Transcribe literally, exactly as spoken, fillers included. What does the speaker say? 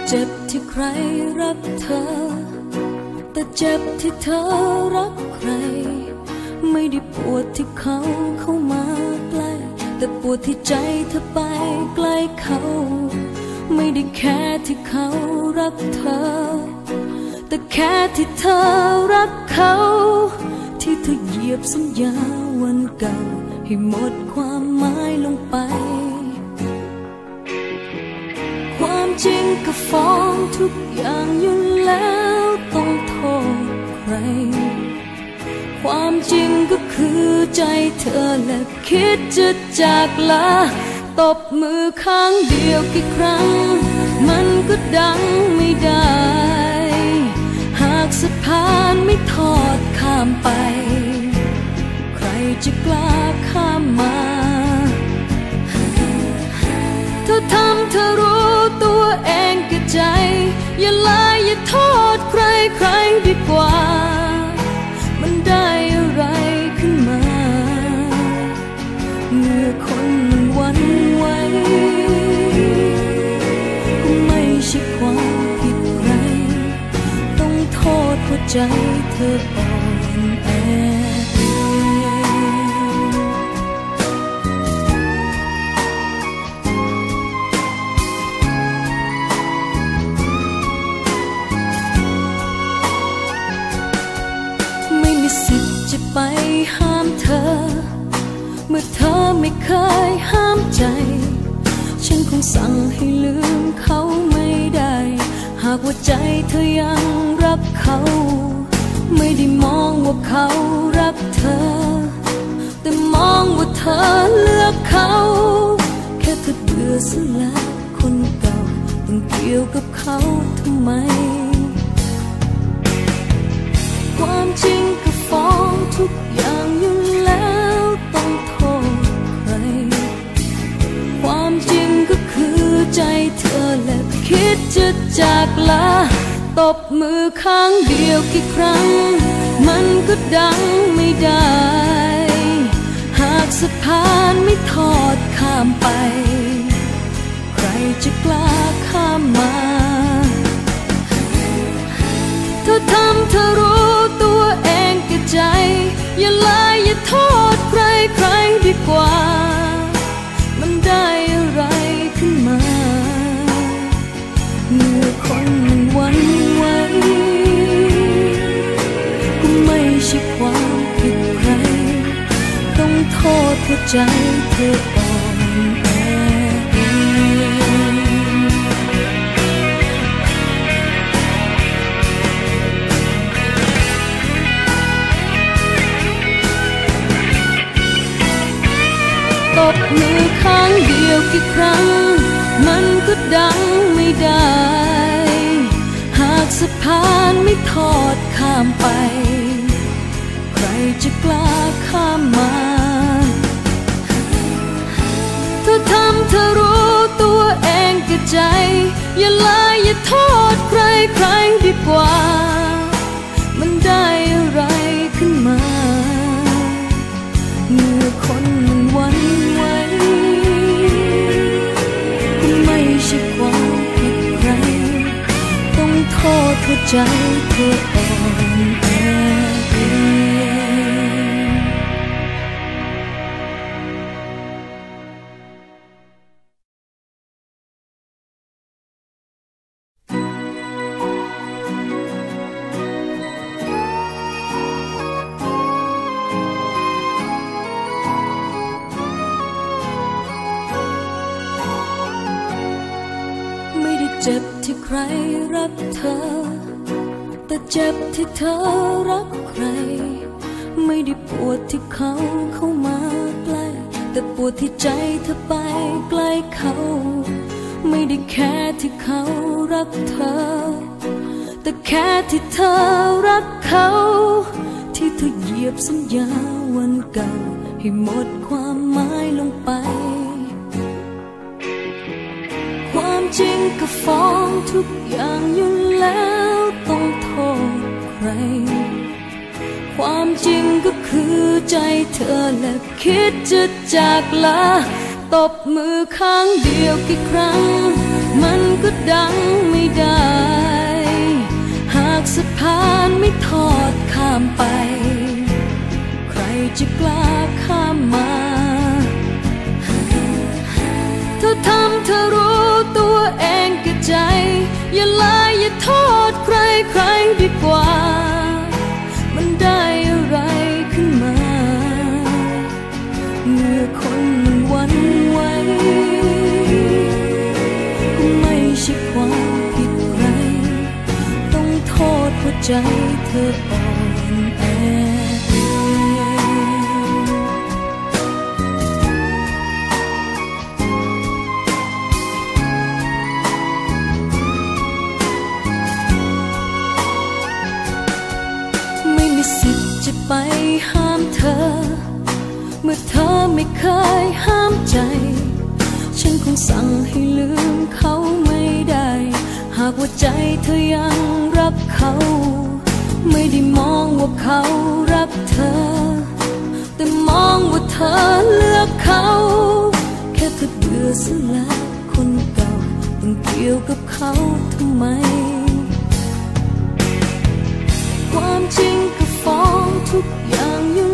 เจ็บที่ใครรักเธอแต่เจ็บที่เธอรักใครไม่ได้ปวดที่เขาเข้ามาใกล้แต่ปวดที่ใจเธอไปใกล้เขาไม่ได้แค่ที่เขารักเธอแต่แค่ที่เธอรักเขาที่เธอเหยียบสัญญาวันเก่าให้หมดความหมายลงไปความจริงก็ฟ้องทุกอย่างอยู่แล้วต้องโทษใครความจริงก็คือใจเธอและคิดจะจากลาตบมือข้างเดียวกี่ครั้งมันก็ดังไม่ได้หากสะพานไม่ทอดข้ามไปใครจะกล้าข้ามมาเธอทำเธอรู้ตัวเองกับใจอย่าลายอย่าโทษใครใครดีกว่ามันได้อะไรขึ้นมาเมื่อคนมันหวั่นไหวก็ไม่ใช่ความผิดใครต้องโทษหัวใจเธออ่อนแอไปห้ามเธอเมื่อเธอไม่เคยห้ามใจฉันคงสั่งให้ลืมเขาไม่ได้หากว่าใจเธอยังรักเขาไม่ได้มองว่าเขารักเธอแต่มองว่าเธอเลือกเขาแค่เธอเบื่อซะแล้วคนเก่าต้องเกี่ยวกับเขาทำไมความจริงก็ฟ้องทุกอย่างอยู่แล้วต้องโทษใครความจริงก็คือใจเธอและคิดจะจากลาตบมือข้างเดียวกี่ครั้งมันก็ดังไม่ได้หากสะพานไม่ทอดข้ามไปใครจะกล้าข้ามมาเธอทำเธอรู้ตัวเองกับใจอย่าลายอย่าโทษใครใครดีกว่ามันได้อะไรขึ้นมาเมื่อคนมันหวั่นไหวก็ไม่ใช่ความผิดใครต้องโทษหัวใจเธออ่อนแอตบมือข้างเดียวกี่ครั้งมันก็ดังไม่ได้หากสะพานไม่ทอดข้ามไปใครจะกล้าข้ามมาเธอทำเธอรู้ตัวเองกับใจอย่าลายอย่าโทษใครใครดีกว่ามันได้อะไรขึ้นมาเมื่อคนมันหวั่นไหวก็ไม่ใช่ความผิดใครต้องโทษหัวใจเธออ่อนแอเจ็บที่ใครรักเธอแต่เจ็บที่เธอรักใครไม่ได้ปวดที่เขาเข้ามาใกล้แต่ปวดที่ใจเธอไปใกล้เขาไม่ได้แค่ที่เขารักเธอแต่แค่ที่เธอรักเขาที่เธอเหยียบสัญญาวันเก่าให้หมดความหมายลงไปความจริงก็ฟ้องทุกอย่างอยู่แล้วต้องโทษใครความจริงก็คือใจเธอและคิดจะจากลาตบมือข้างเดียวกี่ครั้งมันก็ดังไม่ได้หากสะพานไม่ทอดข้ามไปใครจะกล้าข้ามมาเธอทำเธอรู้ตัวเองกับใจอย่าลายอย่าโทษใครใครดีกว่ามันได้อะไรขึ้นมาเมื่อคนมันหวั่นไหวก็ไม่ใช่ความผิดใครต้องโทษเพราะใจเธออ่อนแอจะไปห้ามเธอเมื่อเธอไม่เคยห้ามใจฉันคงสั่งให้ลืมเขาไม่ได้หากว่าใจเธอยังรักเขาไม่ได้มองว่าเขารักเธอแต่มองว่าเธอเลือกเขาแค่เธอเบื่อเสียแล้วคนเก่าต้องเกี่ยวกับเขาทำไมความจริงก็ฟ้องทุกอย่างอยู่